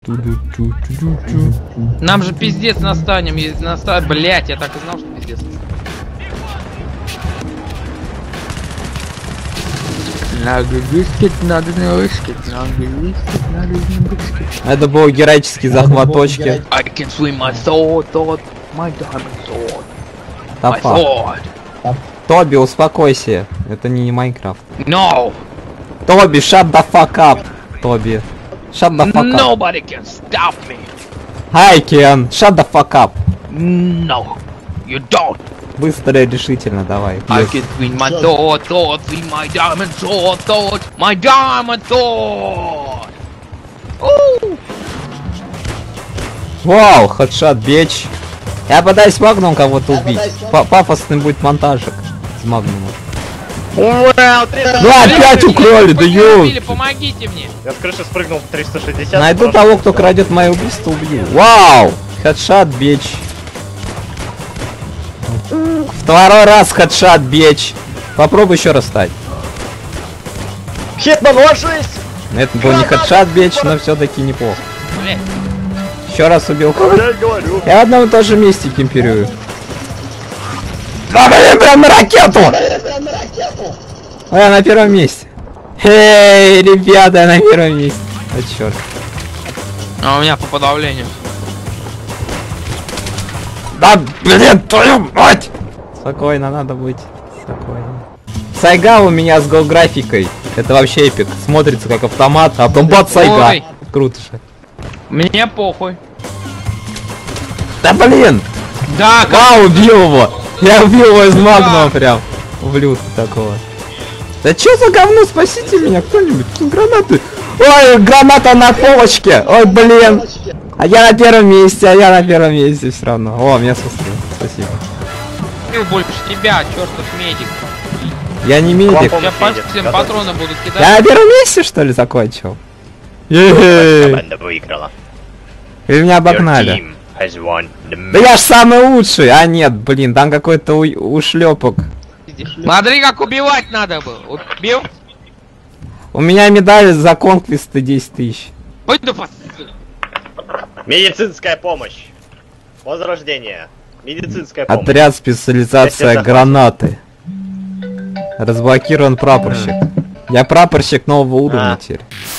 Нам же пиздец настанем, блять, я так и знал, что пиздец. Надо вискать, надо не вискать, надо вискать, надо не вискать. Это был героический захват точки. I can swing my sword, my diamond sword. My Топа. sword. Тоби, успокойся. Это не Майнкрафт. No. Тоби, shut the fuck up. Тоби. Shut the fuck up. Nobody can stop me. I can. Shut the fuck up. No. You don't. Быстро и решительно, давай. I can swing my sword, swing my diamond sword, my diamond sword. Ooh. Вау, хедшот, бич. Я пытаюсь магнум кого-то убить. Пафосный будет монтажик с магнума. Да, опять украли, да ёлки. Помогите мне. Я с крыши спрыгнул в 360. Найду того, кто крадет мое убийство, убью. Вау, хедшот, бич. Второй раз хедшот, бич. Попробуй еще раз стать. Хитман, ложись! Это был не хедшот, бич, но все-таки неплохо. Блять. Еще раз убил. Я говорю. Я в одном и том же месте кемперю. Да блин, прям на ракету! Я на первом месте. Эй, ребята, я на первом месте. А черт. А у меня по подавлению. Да блин, твою мать! Спокойно, надо быть. Спокойно. Сайга у меня с голографикой. Это вообще эпик. Смотрится как автомат, а потом бац, сайга. Ой. Круто же. Мне похуй. Да блин! Да, Вау, убил его! Я убил его из магнума прям. Ублюдка такого. Да чё за говно? Спасите меня кто-нибудь. Тут гранаты. Ой, граната на полочке. Ой, блин. А я на первом месте, все равно. О, меня спасли. Спасибо. я больше тебя, чертов медик. Я не медик. Я всем патроны буду кидать. Я на первом месте, что ли, закончил? Команда выиграла. Вы меня обогнали. Да я ж самый лучший. А нет, блин, там какой-то ушлепок. Смотри, как убивать надо было. Убил? У меня медаль за конквисты 10 тысяч. Пойду Медицинская помощь. Возрождение. Медицинская помощь. Отряд специализация Я гранаты. Разблокирован прапорщик. Я прапорщик нового уровня теперь.